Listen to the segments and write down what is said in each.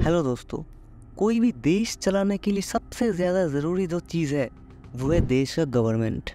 Hello दोस्तों। कोई भी देश चलाने के लिए सबसे ज़्यादा ज़रूरी जो चीज़ है वो है देश का गवर्नमेंट।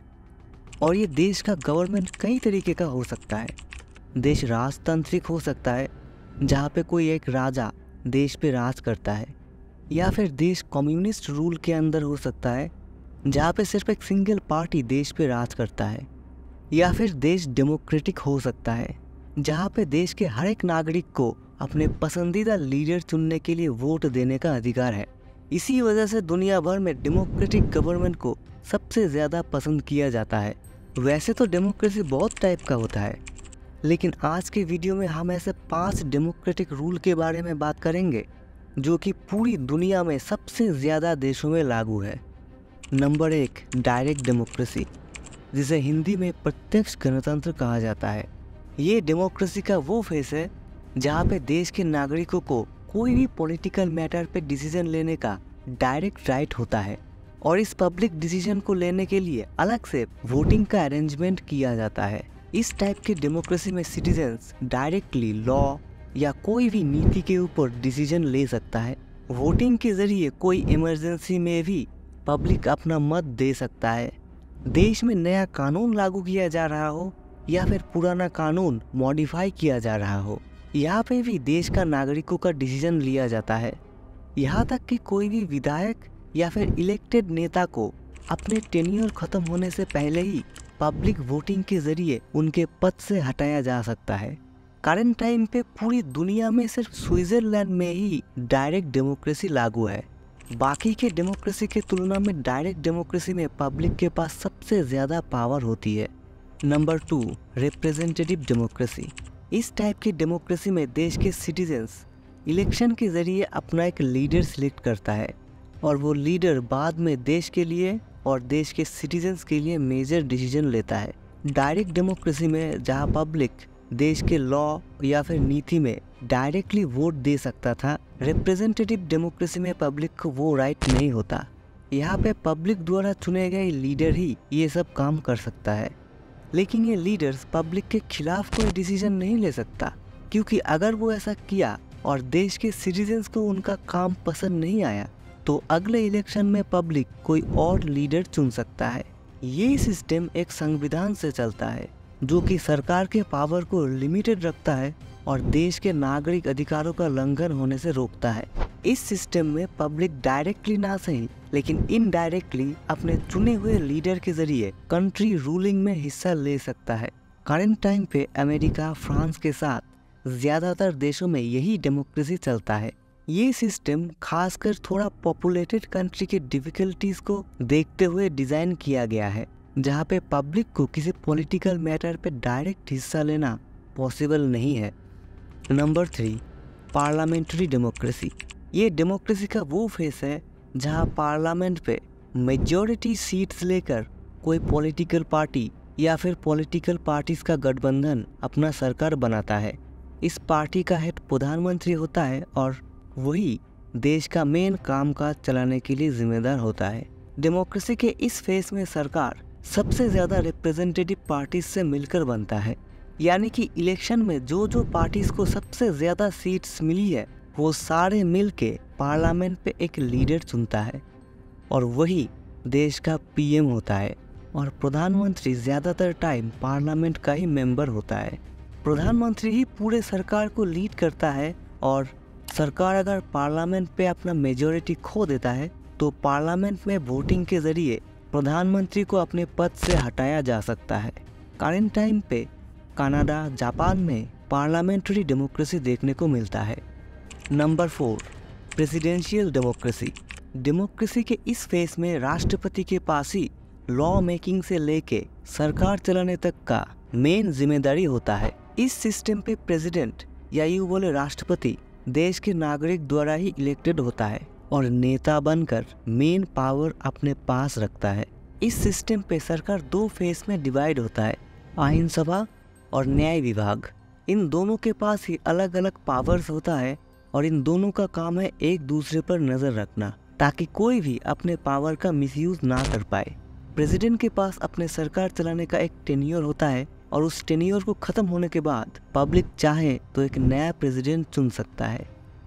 और ये देश का गवर्नमेंट कई तरीके का हो सकता है। देश राजतांत्रिक हो सकता है जहाँ पे कोई एक राजा देश पे राज करता है, या फिर देश कम्युनिस्ट रूल के अंदर हो सकता है जहाँ पे सिर्फ एक सिंगल पार्टी देश पे राज करता है, या फिर देश डेमोक्रेटिक हो सकता है जहाँ पे देश के हर एक नागरिक को अपने पसंदीदा लीडर चुनने के लिए वोट देने का अधिकार है। इसी वजह से दुनिया भर में डेमोक्रेटिक गवर्नमेंट को सबसे ज़्यादा पसंद किया जाता है। वैसे तो डेमोक्रेसी बहुत टाइप का होता है, लेकिन आज के वीडियो में हम ऐसे 5 डेमोक्रेटिक रूल के बारे में बात करेंगे जो कि पूरी दुनिया में सबसे ज़्यादा देशों में लागू है। नंबर 1, डायरेक्ट डेमोक्रेसी, जिसे हिंदी में प्रत्यक्ष गणतंत्र कहा जाता है। ये डेमोक्रेसी का वो फेस है जहाँ पे देश के नागरिकों को कोई भी पॉलिटिकल मैटर पे डिसीजन लेने का डायरेक्ट राइट होता है, और इस पब्लिक डिसीजन को लेने के लिए अलग से वोटिंग का अरेंजमेंट किया जाता है। इस टाइप के डेमोक्रेसी में सिटीजन्स डायरेक्टली लॉ या कोई भी नीति के ऊपर डिसीजन ले सकता है। वोटिंग के जरिए कोई इमरजेंसी में भी पब्लिक अपना मत दे सकता है। देश में नया कानून लागू किया जा रहा हो या फिर पुराना कानून मॉडिफाई किया जा रहा हो, यहाँ पे भी देश का नागरिकों का डिसीजन लिया जाता है। यहाँ तक कि कोई भी विधायक या फिर इलेक्टेड नेता को अपने टेन्योर खत्म होने से पहले ही पब्लिक वोटिंग के जरिए उनके पद से हटाया जा सकता है। करंट टाइम पे पूरी दुनिया में सिर्फ स्विट्जरलैंड में ही डायरेक्ट डेमोक्रेसी लागू है। बाकी के डेमोक्रेसी के तुलना में डायरेक्ट डेमोक्रेसी में पब्लिक के पास सबसे ज़्यादा पावर होती है। Number 2, representative democracy. इस टाइप की डेमोक्रेसी में देश के सिटीजन्स इलेक्शन के ज़रिए अपना एक लीडर सिलेक्ट करता है, और वो लीडर बाद में देश के लिए और देश के सिटीजन्स के लिए मेजर डिसीजन लेता है। डायरेक्ट डेमोक्रेसी में जहाँ पब्लिक देश के लॉ या फिर नीति में डायरेक्टली वोट दे सकता था, रिप्रेजेंटेटिव डेमोक्रेसी में पब्लिक को वो राइट नहीं होता। यहाँ पे पब्लिक द्वारा चुने गए लीडर ही ये सब काम कर सकता है, लेकिन ये लीडर्स पब्लिक के खिलाफ कोई डिसीजन नहीं ले सकता, क्योंकि अगर वो ऐसा किया और देश के सिटीजन्स को उनका काम पसंद नहीं आया तो अगले इलेक्शन में पब्लिक कोई और लीडर चुन सकता है। ये सिस्टम एक संविधान से चलता है जो कि सरकार के पावर को लिमिटेड रखता है और देश के नागरिक अधिकारों का उल्लंघन होने से रोकता है। इस सिस्टम में पब्लिक डायरेक्टली ना सही लेकिन इनडायरेक्टली अपने चुने हुए लीडर के जरिए कंट्री रूलिंग में हिस्सा ले सकता है। करंट टाइम पे अमेरिका, फ्रांस के साथ ज़्यादातर देशों में यही डेमोक्रेसी चलता है। ये सिस्टम खासकर थोड़ा पॉपुलेटेड कंट्री के डिफिकल्टीज को देखते हुए डिज़ाइन किया गया है, जहाँ पे पब्लिक को किसी पॉलिटिकल मैटर पे डायरेक्ट हिस्सा लेना पॉसिबल नहीं है। Number 3, parliamentary democracy. ये डेमोक्रेसी का वो फेस है जहाँ पार्लियामेंट पे मेजॉरिटी सीट्स लेकर कोई पॉलिटिकल पार्टी या फिर पॉलिटिकल पार्टीज का गठबंधन अपना सरकार बनाता है। इस पार्टी का हेड प्रधानमंत्री होता है और वही देश का मेन कामकाज चलाने के लिए जिम्मेदार होता है। डेमोक्रेसी के इस फेस में सरकार सबसे ज़्यादा रिप्रेजेंटेटिव पार्टीज से मिलकर बनता है, यानी कि इलेक्शन में जो पार्टीज को सबसे ज़्यादा सीट्स मिली है वो सारे मिल के पार्लियामेंट पे एक लीडर चुनता है, और वही देश का पीएम होता है। और प्रधानमंत्री ज़्यादातर टाइम पार्लियामेंट का ही मेंबर होता है। प्रधानमंत्री ही पूरे सरकार को लीड करता है, और सरकार अगर पार्लियामेंट पे अपना मेजॉरिटी खो देता है तो पार्लियामेंट में वोटिंग के ज़रिए प्रधानमंत्री को अपने पद से हटाया जा सकता है। करंट टाइम पे कनाडा, जापान में पार्लियामेंट्री डेमोक्रेसी देखने को मिलता है। Number 4, presidential democracy. डेमोक्रेसी के इस फेस में राष्ट्रपति के पास ही लॉ मेकिंग से लेके सरकार चलाने तक का मेन जिम्मेदारी होता है। इस सिस्टम पे प्रेसिडेंट या यूँ बोले राष्ट्रपति देश के नागरिक द्वारा ही इलेक्टेड होता है और नेता बनकर मेन पावर अपने पास रखता है। इस सिस्टम पे सरकार 2 फेस में डिवाइड होता है, आईन सभा और न्याय विभाग। इन दोनों के पास ही अलग अलग पावर्स होता है, और इन दोनों का काम है एक दूसरे पर नज़र रखना ताकि कोई भी अपने पावर का मिसयूज ना कर पाए। प्रेसिडेंट के पास अपने सरकार चलाने का एक टेन्योर होता है, और उस टेन्योर को ख़त्म होने के बाद पब्लिक चाहे तो एक नया प्रेसिडेंट चुन सकता है।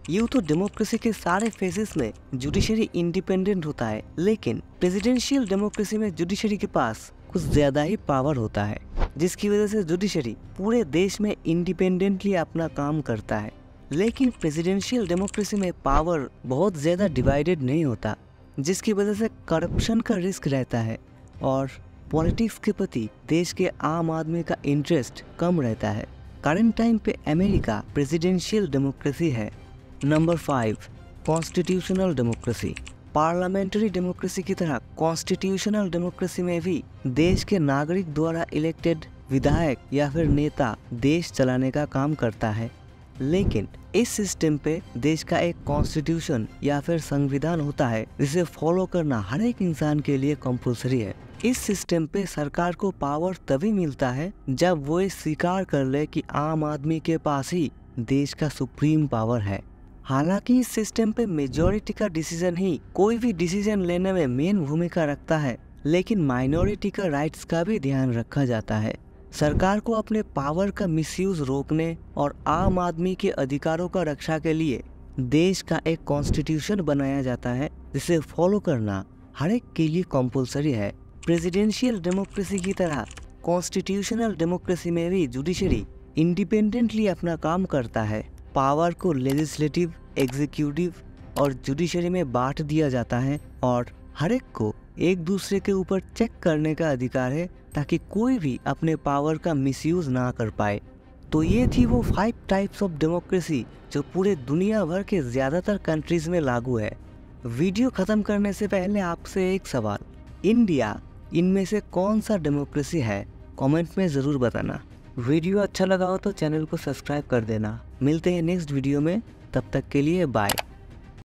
यूँ तो डेमोक्रेसी के सारे फेजेस में जुडिशरी इंडिपेंडेंट होता है, लेकिन प्रेसिडेंशियल डेमोक्रेसी में जुडिशरी के पास कुछ ज्यादा ही पावर होता है, जिसकी वजह से जुडिशरी पूरे देश में इंडिपेंडेंटली अपना काम करता है। लेकिन प्रेसिडेंशियल डेमोक्रेसी में पावर बहुत ज़्यादा डिवाइडेड नहीं होता, जिसकी वजह से करप्शन का रिस्क रहता है और पॉलिटिक्स के प्रति देश के आम आदमी का इंटरेस्ट कम रहता है। करंट टाइम पे अमेरिका प्रेसिडेंशियल डेमोक्रेसी है। Number 5, constitutional democracy. Parliamentary democracy की तरह कॉन्स्टिट्यूशनल डेमोक्रेसी में भी देश के नागरिक द्वारा इलेक्टेड विधायक या फिर नेता देश चलाने का काम करता है। लेकिन इस सिस्टम पे देश का एक कॉन्स्टिट्यूशन या फिर संविधान होता है, जिसे फॉलो करना हर एक इंसान के लिए कंपल्सरी है। इस सिस्टम पे सरकार को पावर तभी मिलता है जब वो ये स्वीकार कर ले कि आम आदमी के पास ही देश का सुप्रीम पावर है। हालांकि इस सिस्टम पे मेजॉरिटी का डिसीजन ही कोई भी डिसीजन लेने में मेन भूमिका रखता है, लेकिन माइनॉरिटी का राइट्स का भी ध्यान रखा जाता है। सरकार को अपने पावर का मिसयूज रोकने और आम आदमी के अधिकारों का रक्षा के लिए देश का एक कॉन्स्टिट्यूशन बनाया जाता है, जिसे फॉलो करना हर एक के लिए कंपल्सरी है। प्रेसिडेंशियल डेमोक्रेसी की तरह कॉन्स्टिट्यूशनल डेमोक्रेसी में भी जुडिशरी इंडिपेंडेंटली अपना काम करता है। पावर को लेजिस्लेटिव, एग्जीक्यूटिव और जुडिशरी में बांट दिया जाता है और हर एक को एक दूसरे के ऊपर चेक करने का अधिकार है, ताकि कोई भी अपने पावर का मिसयूज ना कर पाए। तो ये थी वो 5 टाइप्स ऑफ डेमोक्रेसी जो पूरे दुनिया भर के ज़्यादातर कंट्रीज में लागू है। वीडियो ख़त्म करने से पहले आपसे एक सवाल, इंडिया इनमें से कौन सा डेमोक्रेसी है? कमेंट में ज़रूर बताना। वीडियो अच्छा लगा हो तो चैनल को सब्सक्राइब कर देना। मिलते हैं नेक्स्ट वीडियो में, तब तक के लिए बाय।